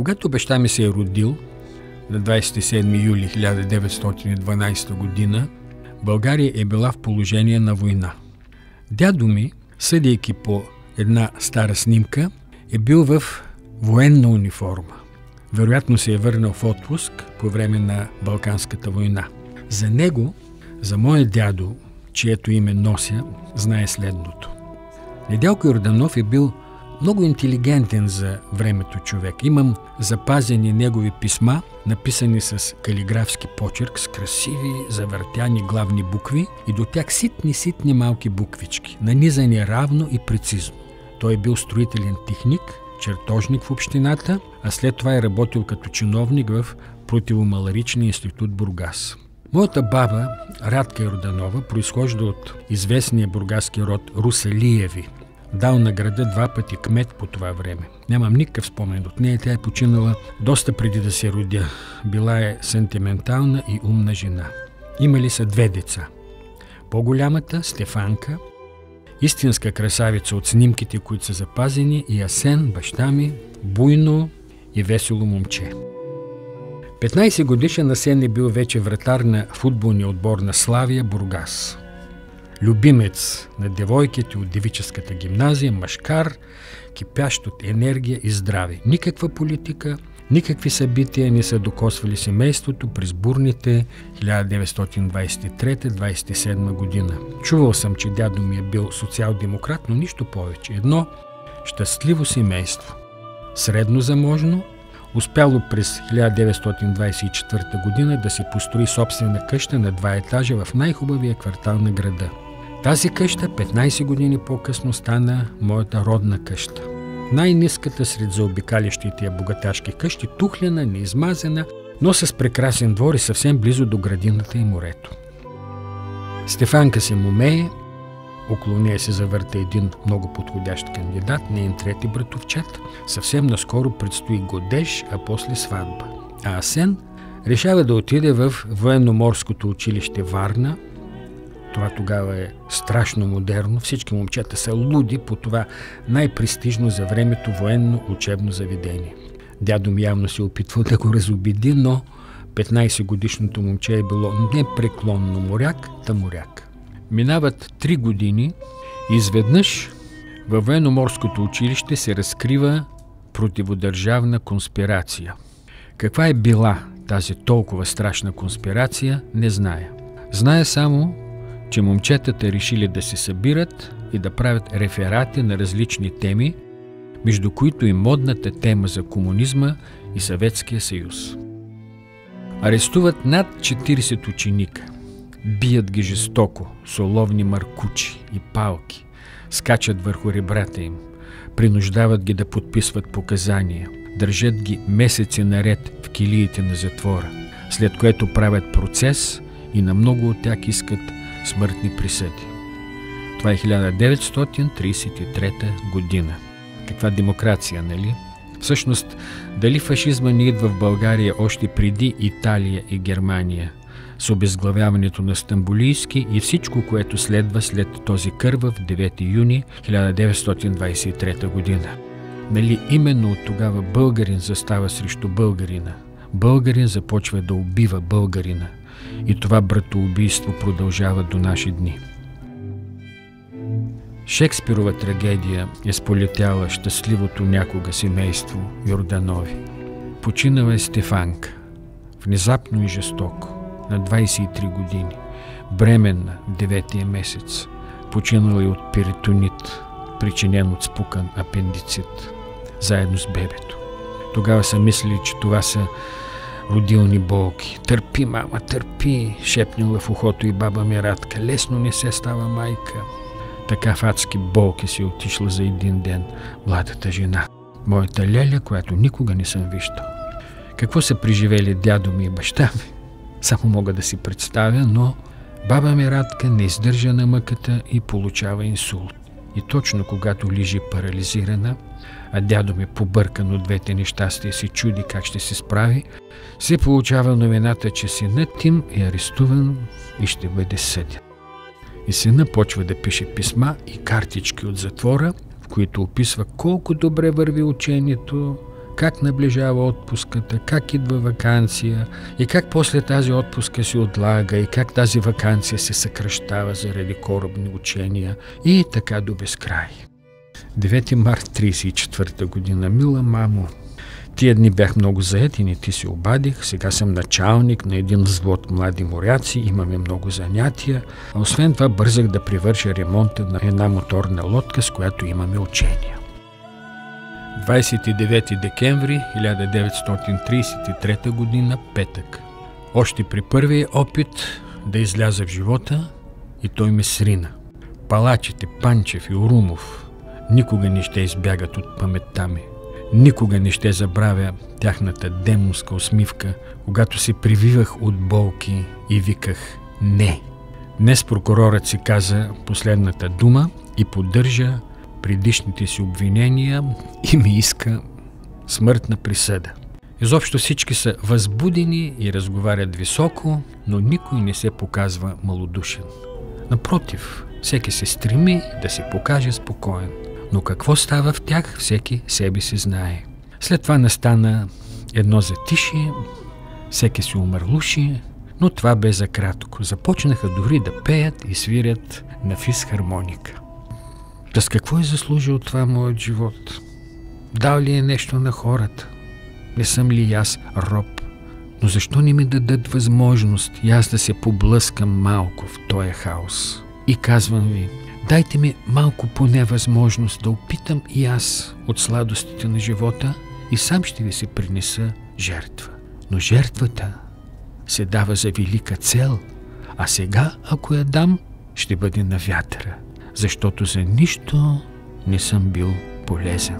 Когато баща ми се е родил на 27 юли 1912 година, България е била в положение на война. Дядо ми, съдейки по една стара снимка, е бил в военна униформа. Вероятно се е върнал в отпуск по време на Балканската война. За него, за моя дядо, чието име нося, знае следното. Недялко Йорданов е бил много интелигентен за времето човек. Имам запазени негови писма, написани с калиграфски почерк, с красиви, завъртяни главни букви и до тях ситни малки буквички, нанизани равно и прецизно. Той е бил строителен техник, чертожник в общината, а след това е работил като чиновник в Противомаларичния институт Бургас. Моята баба, Радка Йорданова, произхожда от известния бургаски род Русалиеви. Дал на града 2 пъти кмет по това време. Нямам никакъв спомен от нея, тя е починала доста преди да се родя. Била е сентиментална и умна жена. Имали са 2 деца. По-голямата, Стефанка, истинска красавица от снимките, които са запазени, и Асен, баща ми, буйно и весело момче. 15 годишен Асен е бил вече вратар на футболния отбор на Славия Бургас. Любимец на девойките от девическата гимназия, мъжкар, кипящ от енергия и здраве. Никаква политика, никакви събития не са докосвали семейството през бурните 1923-27 година. Чувал съм, че дядо ми е бил социал-демократ, но нищо повече. Едно щастливо семейство. Средно заможно, успяло през 1924 година да се построи собствена къща на 2 етажа в най-хубавия квартал на града. Тази къща 15 години по-късно стана моята родна къща. Най-ниската сред заобикалящите я богаташки къщи, тухлена, неизмазена, но с прекрасен двор и съвсем близо до градината и морето. Стефанка се момее, около нея се завърта един много подходящ кандидат, неин трети братовчет. Съвсем наскоро предстои годеж, а после сватба. А Асен решава да отиде в военно-морското училище Варна. Това тогава е страшно модерно. Всички момчета са луди по това най-престижно за времето военно учебно заведение. Дядо ми явно се опитвал да го разубеди, но 15-годишното момче е било непреклонно моряк, та моряк. Минават 3 години и изведнъж във военно-морското училище се разкрива противодържавна конспирация. Каква е била тази толкова страшна конспирация, не зная. Зная само, че момчетата решили да се събират и да правят реферати на различни теми, между които и модната тема за комунизма и Съветския съюз. Арестуват над 40 ученика. Бият ги жестоко, с оловни маркучи и палки, скачат върху ребрата им, принуждават ги да подписват показания, държат ги месеци наред в килиите на затвора, след което правят процес и на много от тях искат смъртни присъди. Това е 1933 година. Каква демокрация, нали? Всъщност, дали фашизма не идва в България още преди Италия и Германия, с обезглавяването на Стамбулийски и всичко, което следва след този кървав 9 юни 1923 година. Нали именно от тогава българин застава срещу българина. Българин започва да убива българина. И това братоубийство продължава до наши дни. Шекспирова трагедия е сполетяла щастливото някога семейство Йорданови. Починала е Стефанка, внезапно и жестоко, на 23 години, бременна 9-тия месец, починала и от перитонит, причинен от спукан апендицит, заедно с бебето. Тогава са мислили, че това са родилни болки. Търпи, мама, търпи, шепнала в ухото и баба ми Радка. Лесно не се става майка. Така в адски болки си отишла за един ден младата жена. Моята леля, която никога не съм виждал. Какво са преживели дядо ми и баща ми? Само мога да си представя, но баба ми Радка не издържа на мъката и получава инсулт. И точно когато лежи парализирана, а дядо ми побъркан от 2 нещастия се чуди как ще се справи, се получава новината, че синът им е арестуван и ще бъде съден. И сина почва да пише писма и картички от затвора, в които описва колко добре върви учението, как наближава отпуската, как идва ваканция и как после тази отпуска се отлага и как тази ваканция се съкращава заради корабни учения и така до безкрай. 9 март 34 година. Мила мамо, тия дни бях много заед и не ти се обадих. Сега съм началник на един взвод млади моряци, имаме много занятия, а освен това бързах да привърша ремонта на една моторна лодка, с която имаме учения. 29 декември 1933 година, петък. Още при първия опит да изляза в живота и той ме срина. Палачите Панчев и Орумов никога не ще избягат от паметта ми. Никога не ще забравя тяхната демонска усмивка, когато се прививах от болки и виках «Не». Днес прокурорът си каза последната дума и поддържа предишните си обвинения и ми иска смъртна присъда. Изобщо всички са възбудени и разговарят високо, но никой не се показва малодушен. Напротив, всеки се стреми да се покаже спокоен. Но какво става в тях, всеки себе си знае. След това настана едно затишие, всеки се умърлуши, но това бе за кратко. Започнаха дори да пеят и свирят на физхармоника. Та с какво е заслужил това моят живот? Дал ли е нещо на хората? Не съм ли аз роб? Но защо не ми дадат възможност и аз да се поблъскам малко в този хаос? И казвам ви, дайте ми малко поне възможност да опитам и аз от сладостите на живота и сам ще ви се принеса жертва. Но жертвата се дава за велика цел, а сега, ако я дам, ще бъде на вятъра, защото за нищо не съм бил полезен.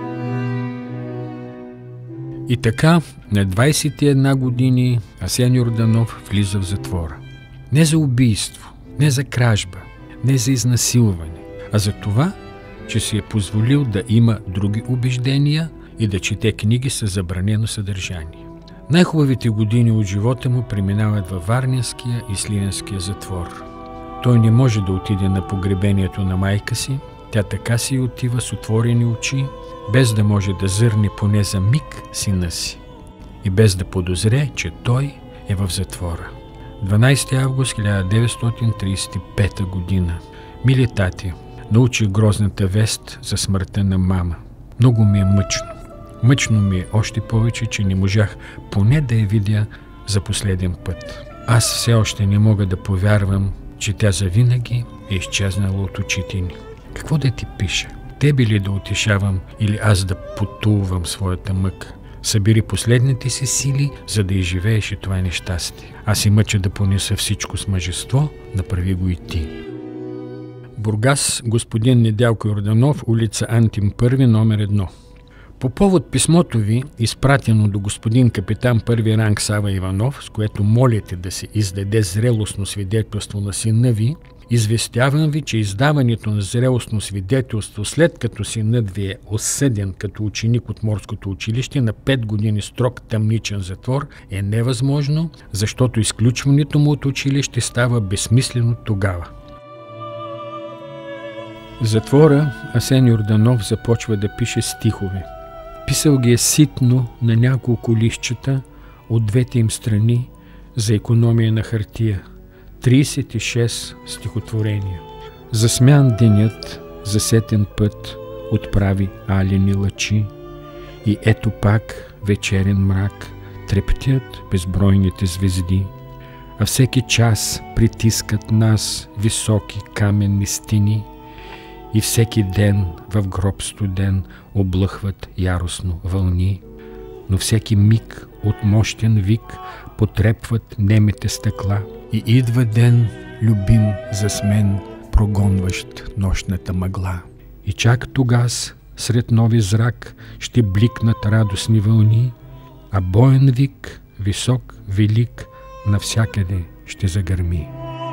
И така, на 21 години Асен Йорданов влиза в затвора. Не за убийство, не за кражба, не за изнасилване, а за това, че си е позволил да има други убеждения и да чете книги с забранено съдържание. Най-хубавите години от живота му преминават във Варненския и Сливенския затвор. Той не може да отиде на погребението на майка си, тя така си отива с отворени очи, без да може да зърне поне за миг сина си и без да подозре, че той е в затвора. 12 август 1935 година. Мили тати, научих грозната вест за смъртта на мама. Много ми е мъчно. Мъчно ми е още повече, че не можах поне да я видя за последен път. Аз все още не мога да повярвам, че тя завинаги е изчезнала от очите ни. Какво да ти пиша? Тебе ли да утешавам или аз да потулвам своята мъка? Събери последните си сили, за да изживееш и това нещастие. Аз си мъча да понеса всичко с мъжество, направи го и ти. Бургас, господин Недялко Йорданов, улица Антим 1, номер 1. По повод писмото ви, изпратено до господин капитан първи ранг Сава Иванов, с което молите да се издаде зрелостно свидетелство на сина ви, известявам ви, че издаването на зрелостно свидетелство, след като синът ви е осъден като ученик от морското училище на 5 години строг тъмничен затвор, е невъзможно, защото изключването му от училище става безсмислено тогава. В затвора Асен Йорданов започва да пише стихове. Писал ги е ситно на няколко листчета от двете им страни за икономия на хартия. 36 стихотворения. Засмян денят, за сетен път отправи алени лъчи и ето пак вечерен мрак трептят безбройните звезди, а всеки час притискат нас високи каменни стени и всеки ден в гроб студен облъхват яростно вълни, но всеки миг от мощен вик потрепват немите стъкла и идва ден, любим за мен, прогонващ нощната мъгла. И чак тогас, сред нови зрак, ще бликнат радостни вълни, а боен вик, висок, велик, навсякъде ще загърми.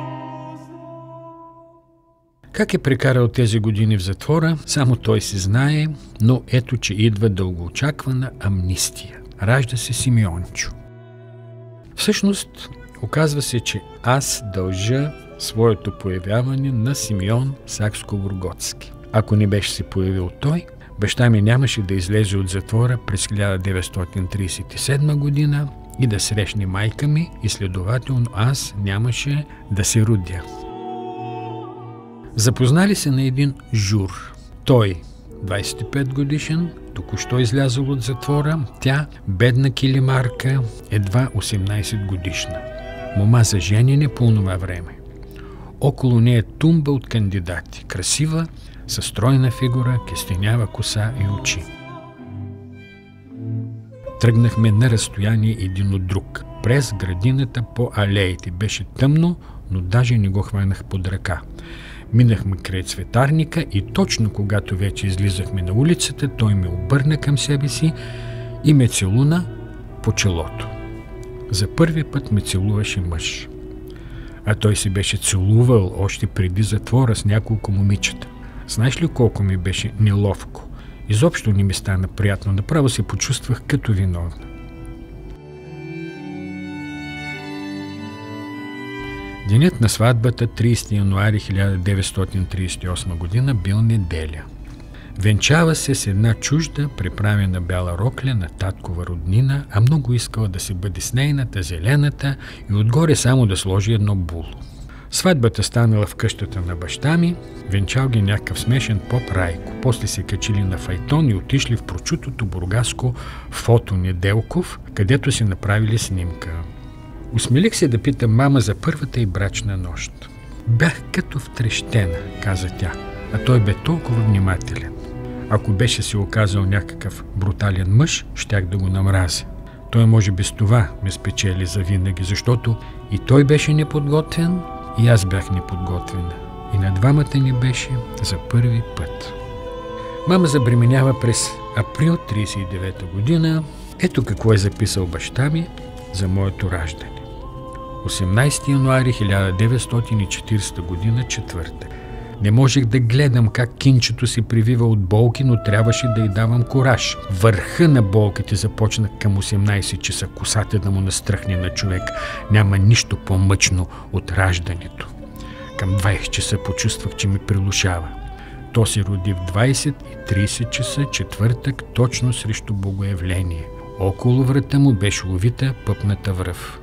Как е прекарал тези години в затвора, само той си знае, но ето, че идва дългоочаквана амнистия. Ражда се Симеончо. Всъщност, оказва се, че аз дължа своето появяване на Симеон Сакскобургготски. Ако не беше се появил той, Баща ми нямаше да излезе от затвора през 1937 година и да срещне майка ми и следователно аз нямаше да се родя. Запознали се на един Жур. Той 25 годишен, току-що излязъл от затвора, тя бедна килимарка, едва 18 годишна. Мома за женене по онова време. Около нея тумба от кандидати. Красива, със стройна фигура, кестенява коса и очи. Тръгнахме на разстояние един от друг. През градината по алеите. Беше тъмно, но даже не го хванах под ръка. Минахме край цветарника и точно когато вече излизахме на улицата, той ме обърна към себе си и ме целуна по челото. За първи път ме целуваше мъж. А той се беше целувал още преди затвора с няколко момичета. Знаеш ли колко ми беше неловко? Изобщо не ми стана приятно. Направо се почувствах като виновна. Денят на сватбата, 30 януари 1938 година, бил неделя. Венчава се с една чужда, преправена бяла рокля на таткова роднина, а много искала да се бъде с нейната, зелената и отгоре само да сложи едно було. Сватбата станала в къщата на баща ми, венчал ги някакъв смешен поп Райко. После се качили на файтон и отишли в прочутото бургаско фото Неделков, където си направили снимка. Усмелих се да питам мама за първата й брачна нощ. Бях като втрещена, каза тя, а той бе толкова внимателен. Ако беше се оказал някакъв брутален мъж, щях да го намразя. Той може без това ме спечели завинаги, защото и той беше неподготвен, и аз бях неподготвена. И на двамата ни беше за първи път. Мама забременява през април 1939 година. Ето какво е записал баща ми за моето раждане. 18 януари 1940 година, четвъртък. Не можех да гледам как кинчето се привива от болки, но трябваше да й давам кураж. Върха на болките започна към 18 часа, косата да му настръхне на човек. Няма нищо по-мъчно от раждането. Към 20 часа почувствах, че ми прилушава. То се роди в 20:30 часа, четвъртък, точно срещу Богоявление. Около врата му беше увита пъпната връв.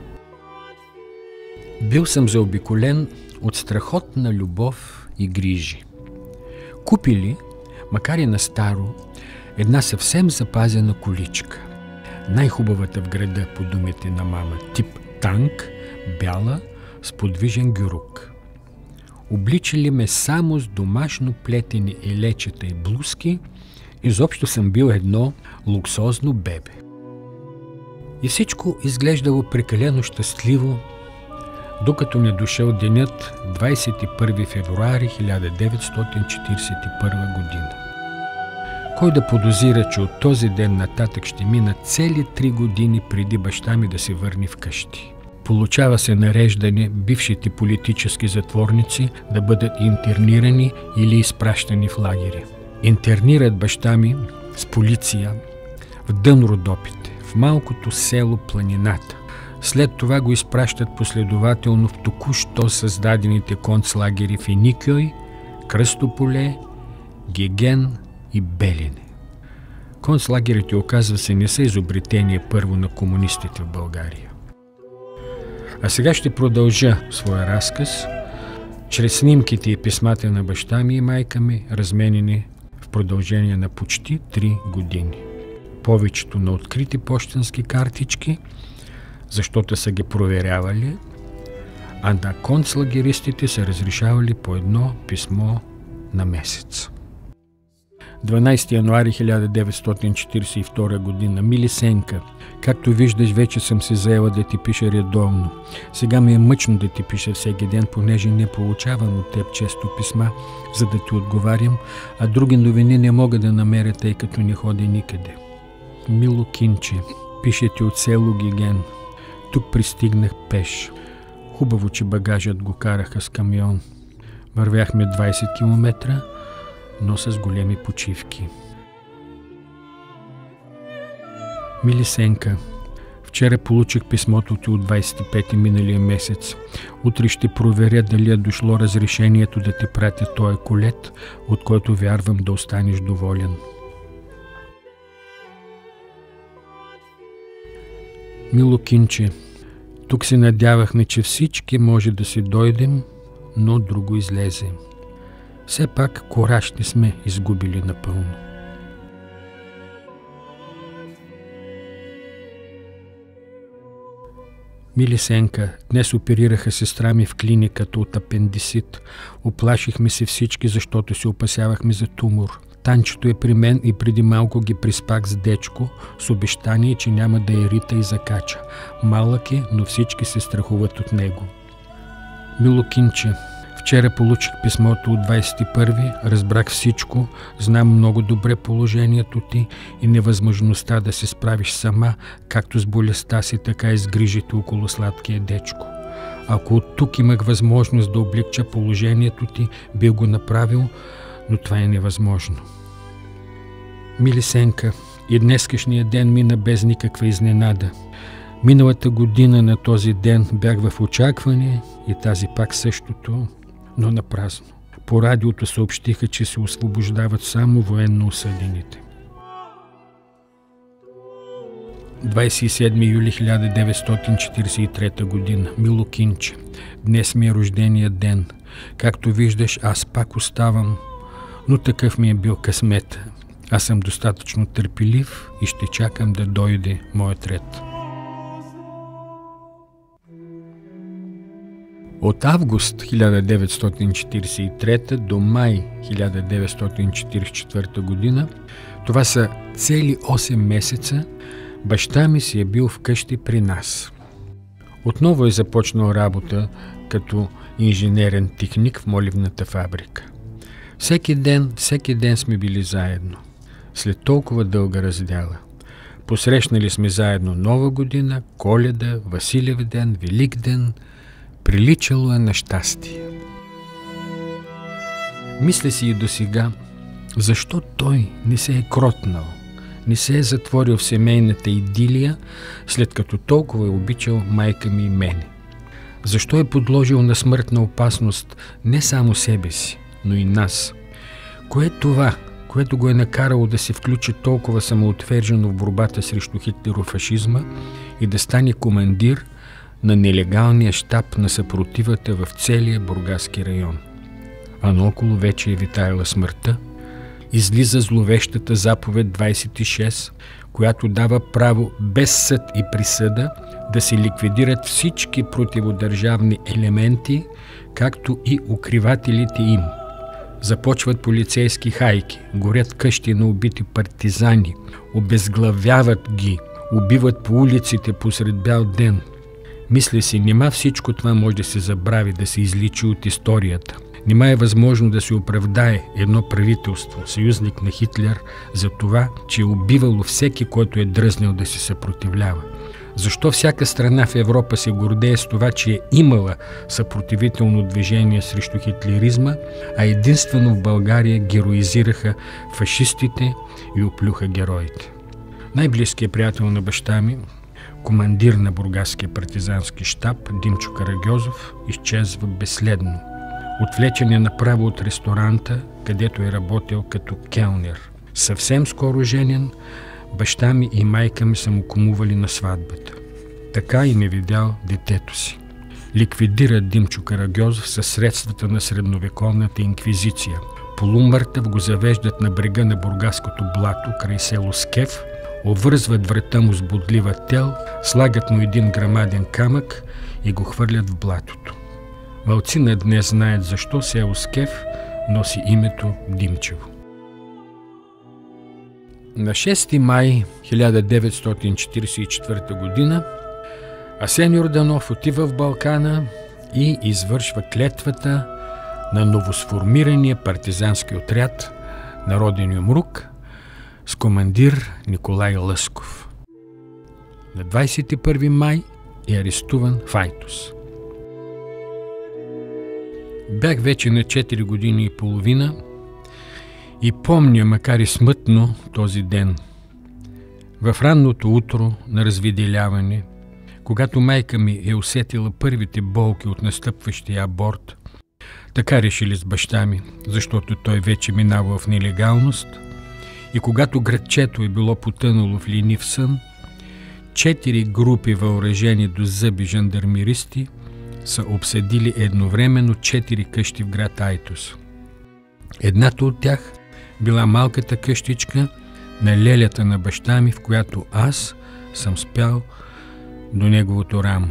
Бил съм заобиколен от страхотна любов и грижи. Купили, макар и на старо, една съвсем запазена количка. Най-хубавата в града, по думите на мама, тип танк, бяла, с подвижен гюрук. Обличали ме само с домашно плетени елечета и блузки, изобщо съм бил едно луксозно бебе. И всичко изглеждало прекалено щастливо, докато не дошъл денят 21 февруари 1941 година. Кой да подозира, че от този ден нататък ще мина цели 3 години преди баща ми да се върне вкъщи. Получава се нареждане бившите политически затворници да бъдат интернирани или изпращани в лагери. Интернират баща ми с полиция в Дън Родопите, в малкото село Планината. След това го изпращат последователно в току-що създадените концлагери в Еникьой, Кръстополе, Геген и Белене. Концлагерите, оказва се, не са изобретение първо на комунистите в България. А сега ще продължа своя разказ чрез снимките и писмата на баща ми и майка ми, разменени в продължение на почти 3 години. Повечето на открити пощенски картички, защото са ги проверявали, а на концлагеристите са разрешавали по едно писмо на месец. 12 януари 1942 година. Мили Сенка, както виждаш, вече съм се заела да ти пиша редовно. Сега ми е мъчно да ти пиша всеки ден, понеже не получавам от теб често писма, за да ти отговарям, а други новини не мога да намеря, тъй като не ходя никъде. Мило Кинче, пише ти от село Геген. Тук пристигнах пеш. Хубаво, че багажът го караха с камион. Вървяхме 20 км, но с големи почивки. Мили Сенка, вчера получих писмото ти от 25-ти миналия месец. Утре ще проверя дали е дошло разрешението да ти пратя този колет, от който вярвам да останеш доволен. Мило кинче, тук се надявахме, че всички може да си дойдем, но друго излезе. Все пак кораж не сме изгубили напълно. Мили Сенка, днес оперираха сестра ми в клиниката от апендисит. Оплашихме се всички, защото се опасявахме за тумор. Танчето е при мен и преди малко ги приспах с дечко, с обещание, че няма да я рита и закача. Малък е, но всички се страхуват от него. Мило кинче, вчера получих писмото от 21-ви, разбрах всичко, знам много добре положението ти и невъзможността да се справиш сама, както с болестта си, така и с грижите около сладкия дечко. Ако от тук имах възможност да облегча положението ти, бих го направил, но това е невъзможно. Мили Сенка, и днескашния ден мина без никаква изненада. Миналата година на този ден бях в очакване и тази пак същото, но напразно. По радиото съобщиха, че се освобождават само военно осъдените. 27 юли 1943 година. Мило кинче, днес ми е рождения ден. Както виждаш, аз пак оставам, но такъв ми е бил късмет. Аз съм достатъчно търпелив и ще чакам да дойде моят ред. От август 1943 до май 1944 година, това са цели 8 месеца, баща ми си е бил вкъщи при нас. Отново е започнал работа като инженерен техник в моливната фабрика. Всеки ден сме били заедно. След толкова дълга раздяла. Посрещнали сме заедно Нова година, Коледа, Василев ден, Велик ден. Приличало е на щастие. Мисля си и досега, защо той не се е кротнал, не се е затворил в семейната идилия, след като толкова е обичал майка ми и мене. Защо е подложил на смъртна опасност не само себе си, но и нас? Кое е това, което го е накарало да се включи толкова самоотвержено в борбата срещу хитлерофашизма и да стане командир на нелегалния щаб на съпротивата в целия Бургаски район? А наоколо вече е витаяла смъртта. Излиза зловещата заповед 26, която дава право без съд и присъда да се ликвидират всички противодържавни елементи, както и укривателите им. Започват полицейски хайки, горят къщи на убити партизани, обезглавяват ги, убиват по улиците посред бял ден. Мисля си, нима всичко това може да се забрави, да се изличи от историята. Нима е възможно да се оправдае едно правителство, съюзник на Хитлер, за това, че е убивало всеки, който е дръзнал да се съпротивлява. Защо всяка страна в Европа се гордее с това, че е имала съпротивително движение срещу хитлеризма, а единствено в България героизираха фашистите и оплюха героите? Най-близкият приятел на баща ми, командир на Бургаския партизански щаб Димчо Карагьозов, изчезва безследно. Отвлечен е направо от ресторанта, където е работил като келнер. Съвсем скоро женен, баща ми и майка ми са му кумували на сватбата. Така и не видял детето си. Ликвидира Димчо Карагьозов със средствата на средновековната инквизиция. Полумъртъв го завеждат на брега на Бургаското блато, край село Скеф, обвързват врата му с бодлива тел, слагат му един грамаден камък и го хвърлят в блатото. Малцина днес знаят защо село Скеф носи името Димчево. На 6 май 1944 година Асен Йорданов отива в Балкана и извършва клетвата на новосформирания партизански отряд Народен юмрук с командир Николай Лъсков. На 21 май е арестуван в Айтос. Бях вече на 4 години и половина и помня, макар и смътно, този ден. В ранното утро на развиделяване, когато майка ми е усетила първите болки от настъпващия аборт, така решили с баща ми, защото той вече минава в нелегалност, и когато градчето е било потънало в ленив сън, 4 групи въоръжени до зъби жандармеристи са обсъдили едновременно 4 къщи в град Айтос. Едната от тях била малката къщичка на лелята на баща ми, в която аз съм спял до неговото рамо.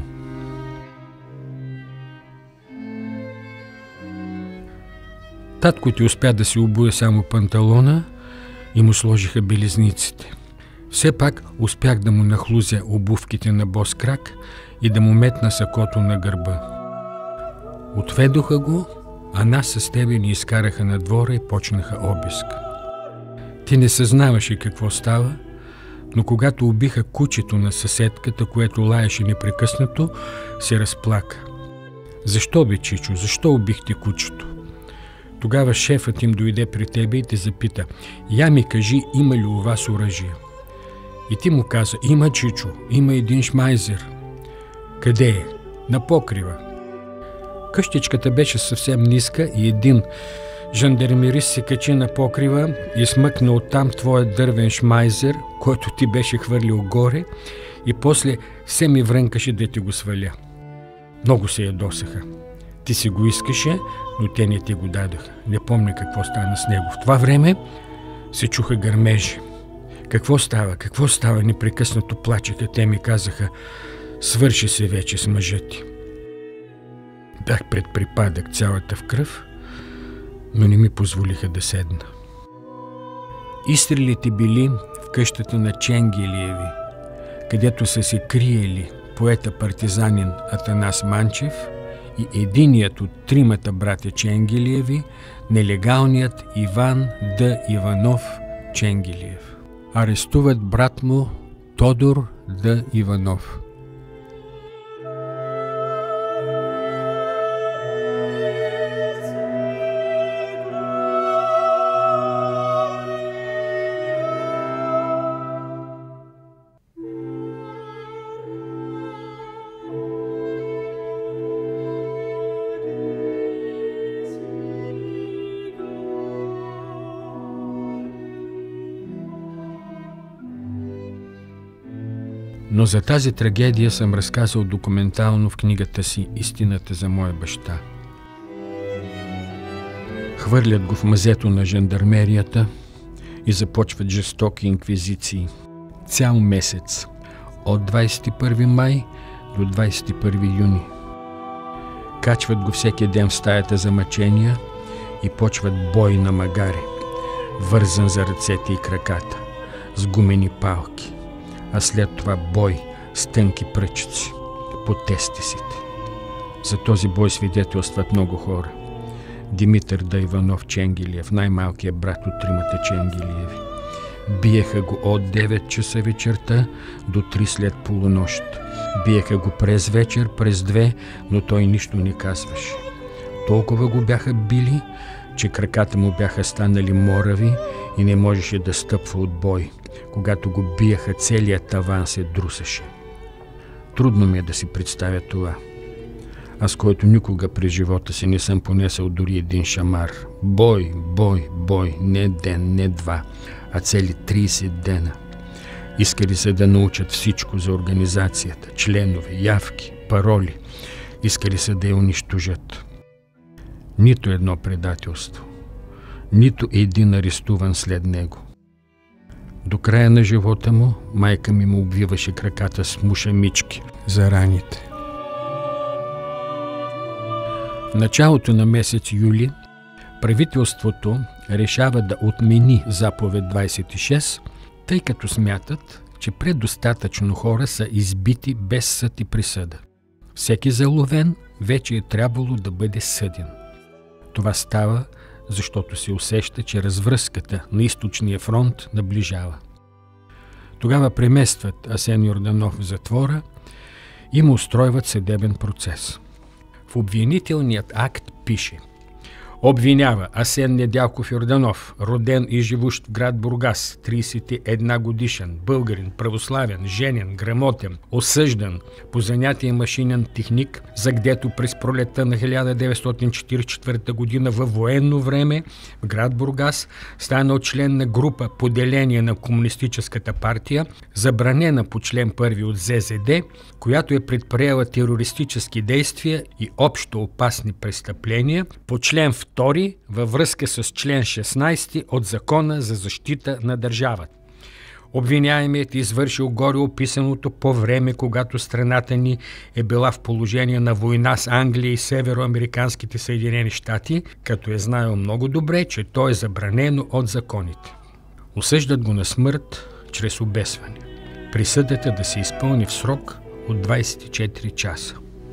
Татко ти успя да си обуе само панталона и му сложиха белезниците. Все пак успях да му нахлузя обувките на бос крак и да му метна сакото на гърба. Отведоха го, а нас с тебе ни изкараха на двора и почнаха обиск. Ти не съзнаваше какво става, но когато убиха кучето на съседката, което лаеше непрекъснато, се разплака. Защо бе, Чичо? Защо убихте кучето? Тогава шефът им дойде при тебе и те запита: я ми кажи, има ли у вас оръжие? И ти му каза: има, Чичо, има един шмайзер. Къде е? На покрива. Къщичката беше съвсем ниска и един жандармерист се качи на покрива и смъкна оттам твоя дървен шмайзер, който ти беше хвърлил горе, и после все ми врънкаше да ти го сваля. Много се ядосаха. Ти си го искаше, но те не ти го дадаха. Не помня какво стана с него. В това време се чуха гърмежи. Какво става? Какво става? Непрекъснато плачеха. Те ми казаха: свърши се вече с мъжа ти. Бях пред припадък, цялата в кръв, но не ми позволиха да седна. Изстрелите били в къщата на Ченгелиеви, където са се криели поета-партизанин Атанас Манчев и единият от 3 братя Ченгелиеви, нелегалният Иван Д. Иванов Ченгелиев. Арестуват брат му Тодор Д. Иванов. Но за тази трагедия съм разказал документално в книгата си «Истината за моя баща». Хвърлят го в мазето на жандармерията и започват жестоки инквизиции. Цял месец, от 21 май до 21 юни. Качват го всеки ден в стаята за мъчения и почват бой на магаре, вързан за ръцете и краката, с гумени палки. А след това бой с тънки пръчици по тестисите. За този бой свидетелстват много хора. Димитър Д. Иванов Ченгелиев, най-малкият брат от 3 Ченгелиеви. Биеха го от 9 часа вечерта до 3 след полунощ. Биеха го през вечер, през 2, но той нищо не казваше. Толкова го бяха били, че краката му бяха станали морави и не можеше да стъпва от бой. Когато го биеха, целият таван се друсаше. Трудно ми е да си представя това. Аз, който никога през живота си не съм понесъл дори един шамар. Бой, бой, бой, не ден, не 2, а цели 30 дена. Искали се да научат всичко за организацията, членове, явки, пароли. Искали се да я унищожат. Нито едно предателство, нито един арестуван след него. До края на живота му майка ми му обвиваше краката с мушамички за раните. В началото на месец юли правителството решава да отмени заповед 26, тъй като смятат, че предостатъчно хора са избити без съд и присъда. Всеки заловен вече е трябвало да бъде съден. Това става, защото се усеща, че развръзката на източния фронт наближава. Тогава преместват Асен Йорданов в затвора и му устройват съдебен процес. В обвинителният акт пише: Обвинява Асен Недялков Йорданов, роден и живущ в град Бургас, 31 годишен, българин, православен, женен, грамотен, осъждан по занятие машинен техник, за гдето през пролетта на 1944 година във военно време в град Бургас станал член на група поделение на Комунистическата партия, забранена по член 1 от ЗЗД, която е предприела терористически действия и общо опасни престъпления по член 2 във връзка с член 16 от Закона за защита на държавата. Обвиняемият е извършил горе описаното по време, когато страната ни е била в положение на война с Англия и североамериканските Съединени щати, като е знаел много добре, че то е забранено от законите. Осъждат го на смърт чрез обесване. Присъдата да се изпълни в срок от 24 часа.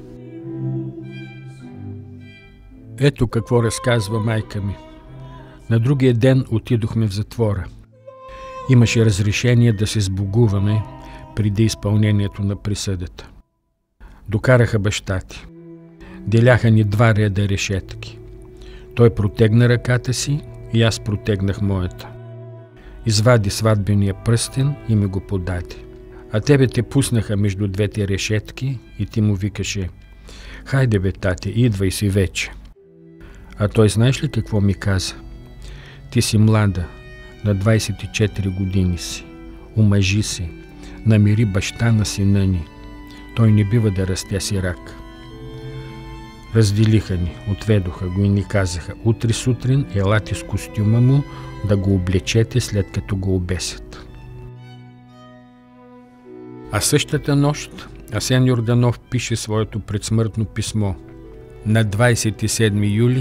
Ето какво разказва майка ми. На другия ден отидохме в затвора. Имаше разрешение да се сбогуваме преди изпълнението на присъдата. Докараха баща ти. Деляха ни 2 реда решетки. Той протегна ръката си и аз протегнах моята. Извади сватбения пръстен и ми го подаде. А тебе те пуснаха между 2 решетки и ти му викаше: хайде бе, тате, идвай си вече. А той знаеш ли какво ми каза? Ти си млада, на 24 години си, омъжи се, намери баща на сина ни. Той не бива да расте сирак. Разделиха ни, отведоха го и ни казаха: утре сутрин елате с костюма му да го облечете, след като го обесят. А същата нощ Асен Йорданов пише своето предсмъртно писмо. На 27 юли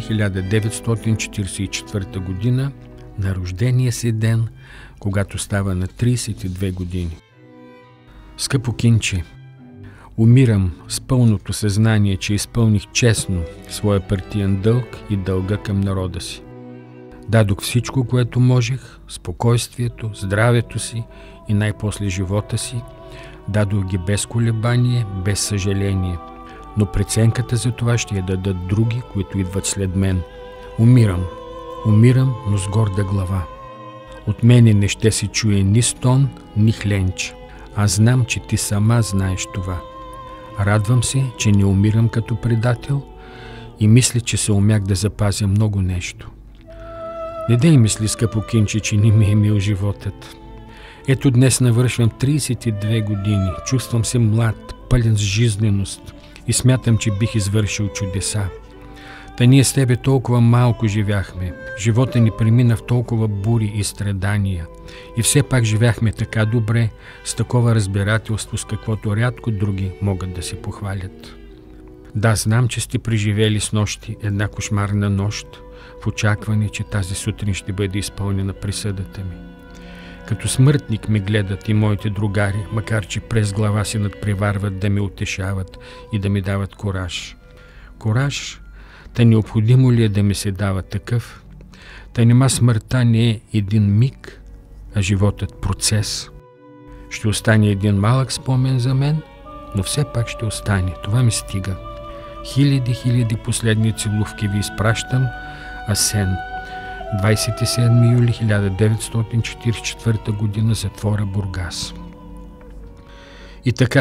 1944 година, на рождения си ден, когато става на 32 години. Скъпо кинче, умирам с пълното съзнание, че изпълних честно своя партиен дълг и дълга към народа си. Дадох всичко, което можех, спокойствието, здравето си и най-после живота си. Дадох ги без колебание, без съжаление. Но преценката за това ще я дадат други, които идват след мен. Умирам, но с горда глава. От мене не ще се чуе ни стон, ни хленч. Аз знам, че ти сама знаеш това. Радвам се, че не умирам като предател и мисля, че се умях да запазя много нещо. Не дей мисли, скъпо кинче, че не ми е мил животът. Ето днес навършвам 32 години, чувствам се млад, пълен с жизненост и смятам, че бих извършил чудеса. Та ние с тебе толкова малко живяхме, живота ни премина в толкова бури и страдания и все пак живяхме така добре, с такова разбирателство, с каквото рядко други могат да се похвалят. Да, знам, че сте преживели с нощи една кошмарна нощ, в очакване, че тази сутрин ще бъде изпълнена присъдата ми. Като смъртник ме гледат и моите другари, макар че през глава си надпреварват да ме утешават и да ми дават кураж. Кураж? Та необходимо ли е да ми се дава такъв? Та нима смъртта не е един миг, а животът процес. Ще остане един малък спомен за мен, но все пак ще остане. Това ми стига. Хиляди последни целувки ви изпращам. Асен. 27 юли 1944 година, затвора Бургас. И така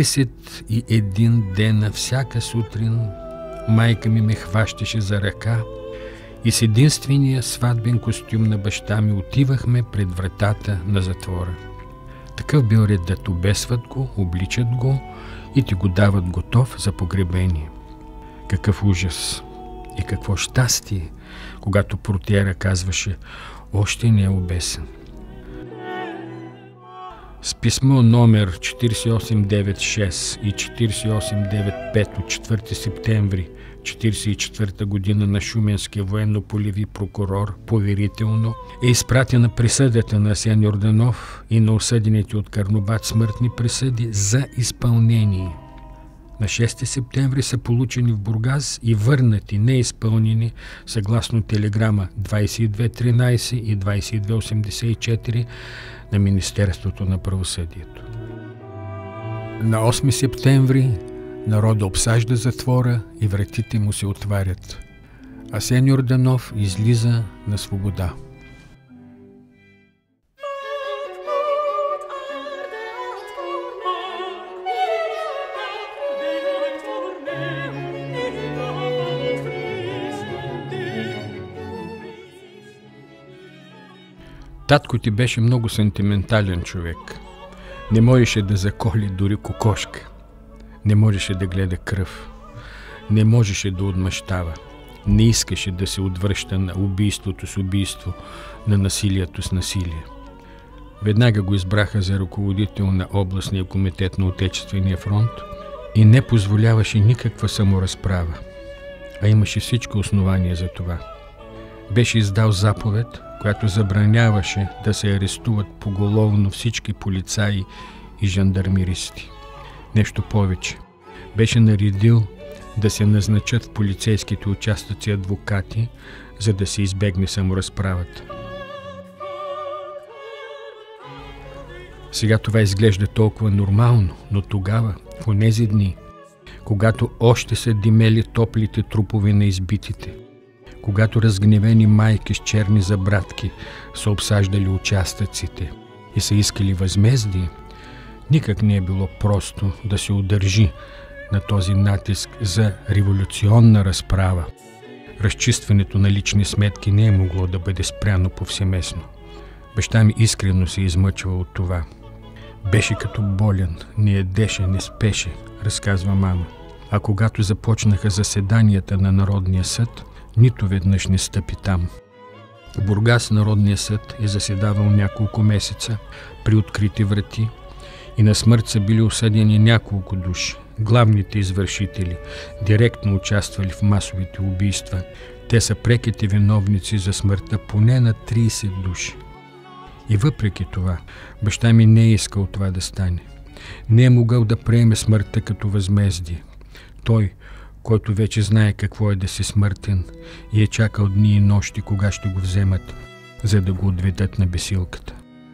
41 дена всяка сутрин майка ми ме хващаше за ръка и с единствения сватбен костюм на баща ми отивахме пред вратата на затвора. Такъв бил редът: обесват го, обличат го и ти го дават готов за погребение. Какъв ужас и какво щастие, когато портиера казваше: още не е обесен. С писмо номер 4896 и 4895 от 4 септември 1944 година на шуменския военно-полеви прокурор поверително е изпратена присъдата на Асен Йорданов и на осъдените от Карнобат смъртни присъди за изпълнение. На 6 септември са получени в Бургас и върнати неизпълнени съгласно телеграма 2213 и 2284 на Министерството на правосъдието. На 8 септември народа обсажда затвора и вратите му се отварят. Асен Йорданов излиза на свобода. Татко ти беше много сентиментален човек. Не можеше да заколи дори кокошка. Не можеше да гледа кръв. Не можеше да отмъщава. Не искаше да се отвръща на убийството с убийство, на насилието с насилие. Веднага го избраха за ръководител на областния комитет на Отечествения фронт и не позволяваше никаква саморазправа, а имаше всички основания за това. Беше издал заповед, която забраняваше да се арестуват поголовно всички полицаи и жандармеристи. Нещо повече. Беше наредил да се назначат в полицейските участъци адвокати, за да се избегне саморазправата. Сега това изглежда толкова нормално, но тогава, в онези дни, когато още са димели топлите трупове на избитите, когато разгневени майки с черни забратки са обсаждали участъците и са искали възмездие, никак не е било просто да се удържи на този натиск за революционна разправа. Разчистването на лични сметки не е могло да бъде спряно повсеместно. Баща ми искрено се измъчва от това. Беше като болен, не ядеше, не спеше, разказва мама. А когато започнаха заседанията на Народния съд, нито веднъж не стъпи там. В Бургас Народния съд е заседавал няколко месеца при открити врати и на смърт са били осъдени няколко души. Главните извършители директно участвали в масовите убийства. Те са преките виновници за смъртта поне на 30 души. И въпреки това, баща ми не е искал това да стане. Не е могъл да приеме смъртта като възмездие. Той, който вече знае какво е да си смъртен и е чакал дни и нощи кога ще го вземат, за да го отведат на бесилката.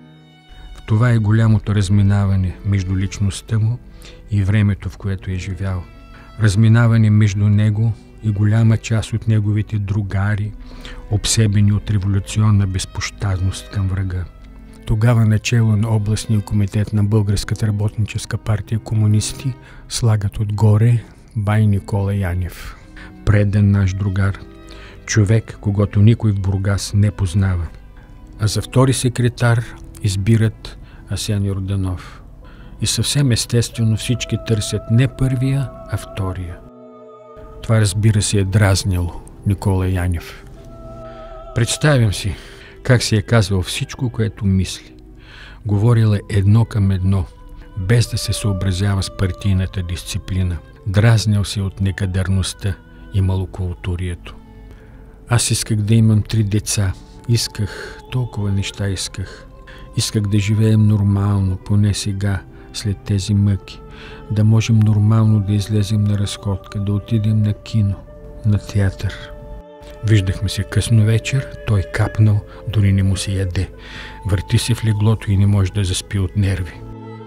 В това е голямото разминаване между личността му и времето, в което е живял. Разминаване между него и голяма част от неговите другари, обсебени от революционна безпощадност към врага. Тогава начело на областния комитет на Българската работническа партия комунисти слагат отгоре бай Никола Янев. Преден наш другар, човек, когото никой в Бургас не познава. А за втори секретар избират Асен Йорданов. И съвсем естествено всички търсят не първия, а втория. Това, разбира се, е дразнило Никола Янев. Представям си как си е казвал всичко, което мисли. Говорил е едно към едно, без да се съобразява с партийната дисциплина. Дразнил се от некадърността и малокултурието. Аз исках да имам 3 деца. Исках, толкова неща исках. Исках да живеем нормално, поне сега, след тези мъки. Да можем нормално да излезем на разходка, да отидем на кино, на театър. Виждахме се късно вечер, той капнал, дори не му се яде. Върти се в леглото и не може да заспи от нерви.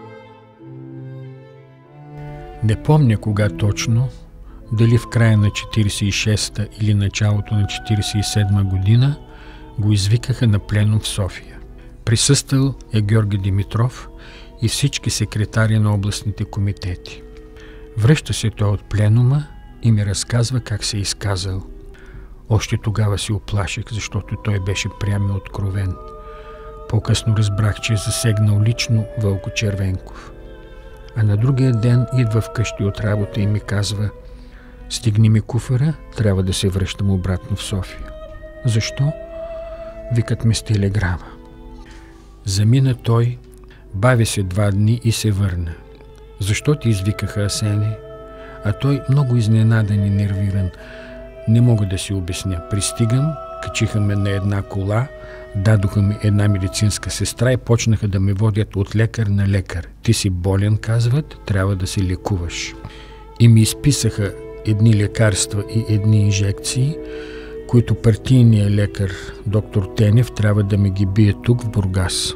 Не помня кога точно, дали в края на 46-та или началото на 47-ма година, го извикаха на пленум в София. Присъствал е Георги Димитров и всички секретари на областните комитети. Връща се той от пленума и ми разказва как се е изказал. Още тогава се оплаших, защото той беше прям и откровен. По-късно разбрах, че е засегнал лично Вълко Червенков. А на другия ден идва вкъщи от работа и ми казва: стигни ми куфара, трябва да се връщам обратно в София. Защо? Викат ме с телеграма. Замина той, бави се 2 дни и се върна. Защо ти извикаха, Асене? А той много изненадан и нервиран. Не мога да си обясня. Пристигам, качиха ме на една кола, дадоха ми една медицинска сестра и почнаха да ме водят от лекар на лекар. Ти си болен, казват, трябва да се лекуваш. И ми изписаха едни лекарства и едни инжекции, които партийният лекар, доктор Тенев, трябва да ми ги бие тук в Бургас.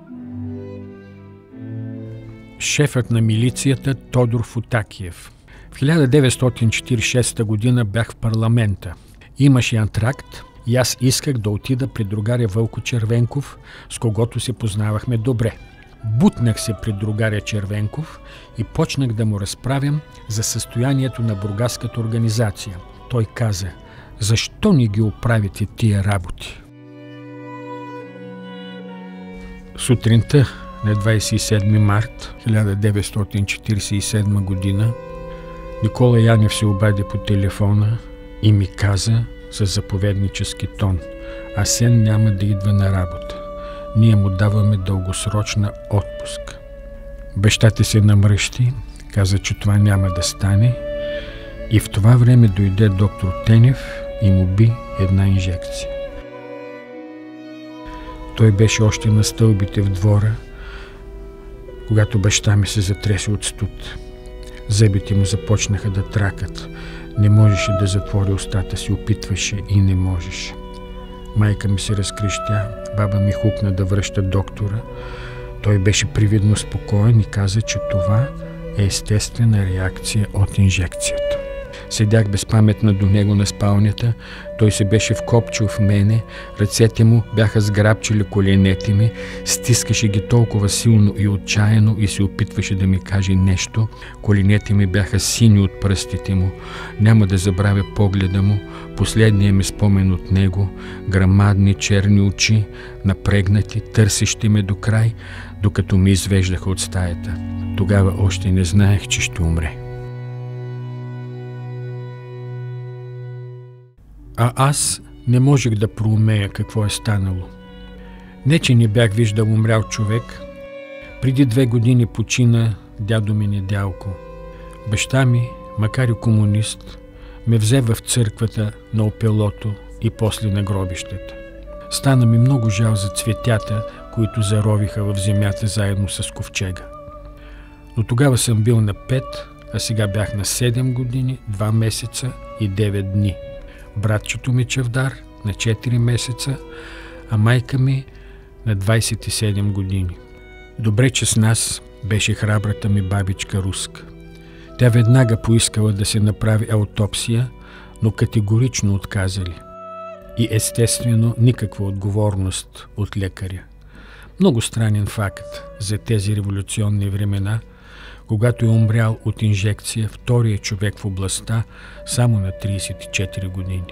Шефът на милицията Тодор Футакиев. В 1946 година бях в парламента. Имаше антракт и аз исках да отида при другаря Вълко Червенков, с когото се познавахме добре. Бутнах се при другаря Червенков и почнах да му разправям за състоянието на бургаската организация. Той каза: защо не ги оправите тия работи? Сутринта на 27 март 1947 година Никола Янев се обади по телефона и ми каза със заповеднически тон: Асен няма да идва на работа. Ние му даваме дългосрочна отпуск. Бащата се намръщи, каза, че това няма да стане, и в това време дойде доктор Тенев и му би една инжекция. Той беше още на стълбите в двора, когато баща ми се затресе от студ. Зъбите му започнаха да тракат. Не можеше да затвори устата си, опитваше и не можеше. Майка ми се разкрещя, баба ми хукна да връща доктора. Той беше привидно спокоен и каза, че това е естествена реакция от инжекцията. Седях безпаметна до него на спалнята, той се беше вкопчил в мене, ръцете му бяха сграбчили коленете ми, стискаше ги толкова силно и отчаяно и се опитваше да ми каже нещо. Коленете ми бяха сини от пръстите му. Няма да забравя погледа му, последния ми спомен от него, грамадни черни очи, напрегнати, търсещи ме до край, докато ми извеждаха от стаята. Тогава още не знаех, че ще умре. А аз не можех да проумея какво е станало. Не, че не бях виждал умрял човек. Преди 2 години почина дядо ми Недялко. Баща ми, макар и комунист, ме взе в църквата на Опелото и после на гробищата. Стана ми много жал за цветята, които заровиха в земята заедно с ковчега. Но тогава съм бил на 5, а сега бях на 7 години, 2 месеца и 9 дни. Братчето ми Чавдар на 4 месеца, а майка ми на 27 години. Добре, че с нас беше храбрата ми бабичка Руска. Тя веднага поискала да се направи аутопсия, но категорично отказали. И естествено никаква отговорност от лекаря. Много странен факт за тези революционни времена, когато е умрял от инжекция втория човек в областта само на 34 години.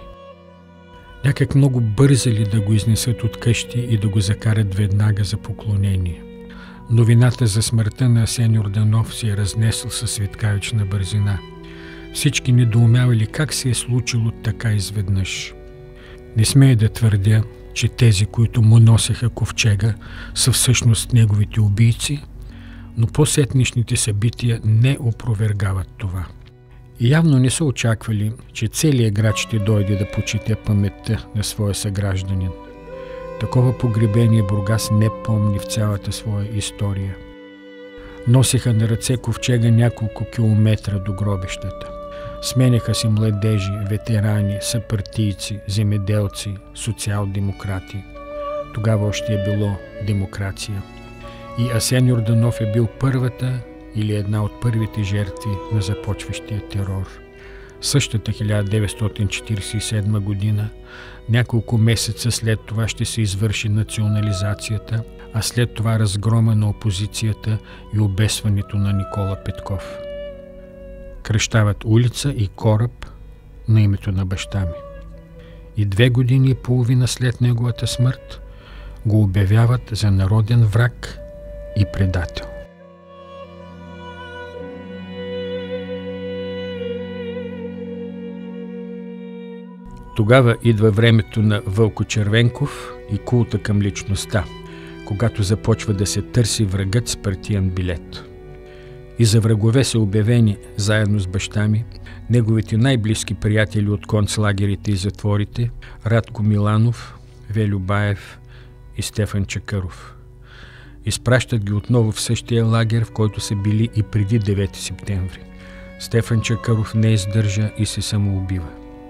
Някак много бързали да го изнесат от къщи и да го закарат веднага за поклонение. Новината за смъртта на Асен Йорданов се е разнесла със светкавична бързина. Всички недоумявали как се е случило така изведнъж. Не смея да твърдя, че тези, които му носеха ковчега, са всъщност неговите убийци, но по-сетнишните събития не опровергават това. И явно не са очаквали, че целият град ще дойде да почете паметта на своя съгражданин. Такова погребение Бургас не помни в цялата своя история. Носеха на ръце ковчега няколко километра до гробищата. Сменяха си младежи, ветерани, съпартийци, земеделци, социал-демократи. Тогава още е било демокрация. И Асен Йорданов е бил първата или една от първите жертви на започващия терор. Същата 1947 година, няколко месеца след това ще се извърши национализацията, а след това разгрома на опозицията и обесването на Никола Петков. Кръщават улица и кораб на името на баща ми. И 2 години и половина след неговата смърт го обявяват за народен враг и предател. Тогава идва времето на Вълко Червенков и култа към личността, когато започва да се търси врагът с партиен билет. И за врагове са обявени, заедно с баща ми, неговите най-близки приятели от концлагерите и затворите Радко Миланов, Велю Баев и Стефан Чакъров. Изпращат ги отново в същия лагер, в който са били и преди 9 септември. Стефан Чакъров не издържа и се самоубива.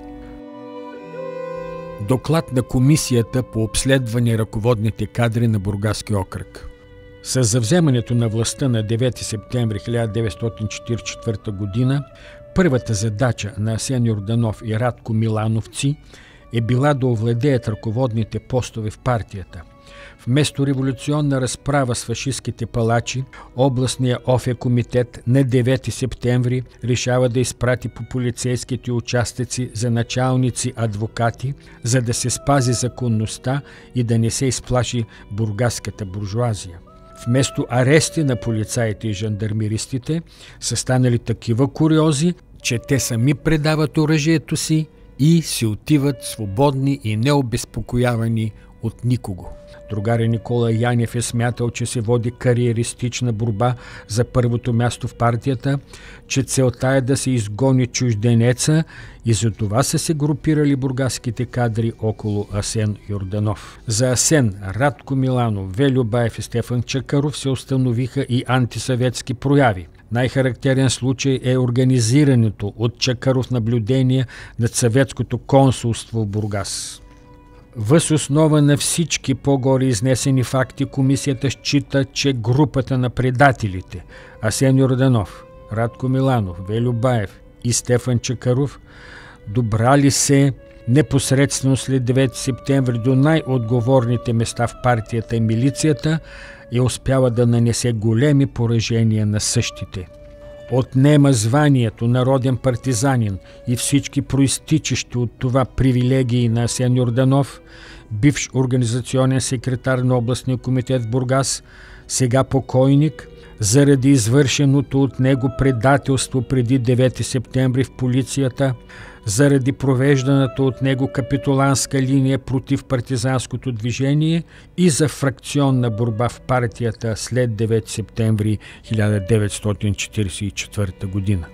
Доклад на комисията по обследване ръководните кадри на Бургаски окръг. С завземането на властта на 9 септември 1944 година Първата задача на Асен Йорданов и Радко Милановци е била да овладеят ръководните постове в партията. Вместо революционна разправа с фашистските палачи, областния ОФЕ комитет на 9 септември решава да изпрати по полицейските участъци за началници адвокати, за да се спази законността и да не се изплаши бургаската буржуазия. Вместо арести на полицаите и жандармеристите са станали такива куриози, че те сами предават оръжието си и си отиват свободни и необезпокоявани от никого. Другаря Никола Янев е смятал, че се води кариеристична борба за първото място в партията, че целта е да се изгони чужденеца и за това са се групирали бургаските кадри около Асен Йорданов. За Асен, Радко Миланов, Велю Баев и Стефан Чакъров се установиха и антисъветски прояви. Най-характерен случай е организирането от Чакъров наблюдение над съветското консулство в Бургас. Въз основа на всички по-горе изнесени факти, комисията счита, че групата на предателите Асен Йорданов, Радко Миланов, Велю Баев и Стефан Чакъров добрали се непосредствено след 9 септември до най-отговорните места в партията и милицията и успява да нанесе големи поражения на същите. Отнема званието народен партизанин и всички проистичащи от това привилегии на Асен Йорданов, бивш организационен секретар на областния комитет в Бургас, сега покойник, заради извършеното от него предателство преди 9 септември в полицията, заради провежданата от него капитуланска линия против партизанското движение и за фракционна борба в партията след 9 септември 1944 година.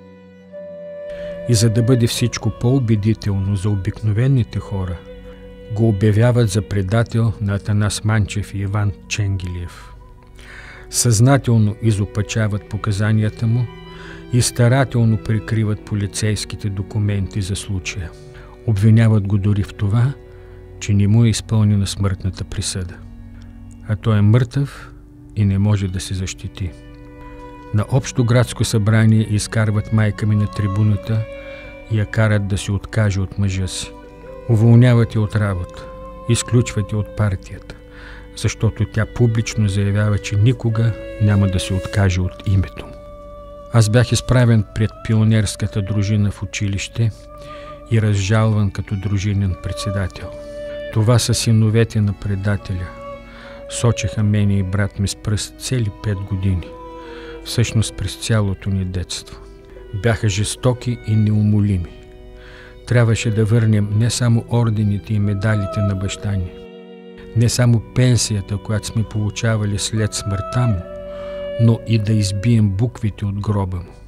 И за да бъде всичко по-убедително за обикновените хора, го обявяват за предател на Атанас Манчев и Иван Ченгелиев. Съзнателно изопачават показанията му и старателно прикриват полицейските документи за случая. Обвиняват го дори в това, че не му е изпълнена смъртната присъда. А той е мъртъв и не може да се защити. На общо градско събрание изкарват майка ми на трибуната и я карат да се откаже от мъжа си. Уволняват я от работа, изключват я от партията, защото тя публично заявява, че никога няма да се откаже от името му. Аз бях изправен пред пионерската дружина в училище и разжалван като дружинен председател. Това са синовете на предателя. Сочеха мене и брат ми с пръст цели 5 години. Всъщност през цялото ни детство. Бяха жестоки и неумолими. Трябваше да върнем не само ордените и медалите на баща ни, не само пенсията, която сме получавали след смъртта му, но и да избием буквите от гроба му.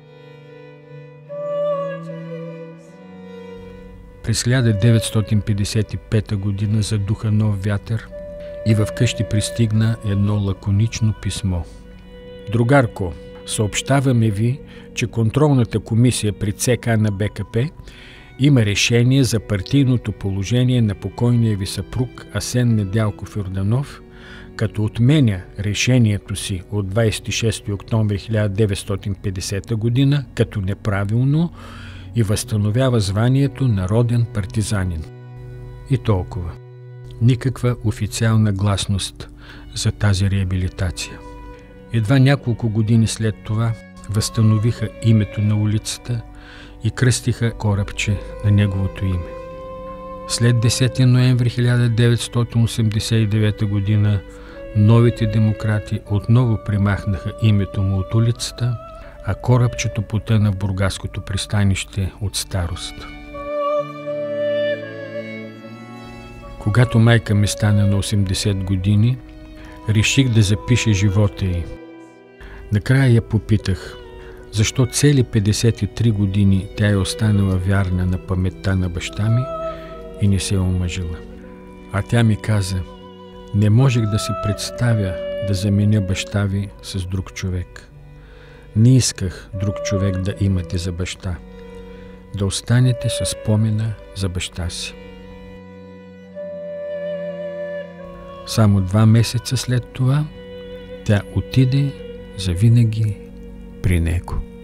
През 1955 година задуха нов вятър и в къщи пристигна едно лаконично писмо. Другарко, съобщаваме ви, че контролната комисия при ЦК на БКП има решение за партийното положение на покойния ви съпруг Асен Недялков Йорданов, като отменя решението си от 26 октомври 1950 година като неправилно и възстановява званието народен партизанин. И толкова. Никаква официална гласност за тази реабилитация. Едва няколко години след това възстановиха името на улицата и кръстиха корабче на неговото име. След 10 ноември 1989 година новите демократи отново примахнаха името му от улицата, а корабчето потъна в бургаското пристанище от старост. Когато майка ми стана на 80 години, реших да запиша живота й. Накрая я попитах, защо цели 53 години тя е останала вярна на паметта на баща ми и не се е омъжила. А тя ми каза, не можех да си представя да заменя баща ви с друг човек. Не исках друг човек да имате за баща, да останете със спомена за баща си. Само 2 месеца след това тя отиде завинаги при него.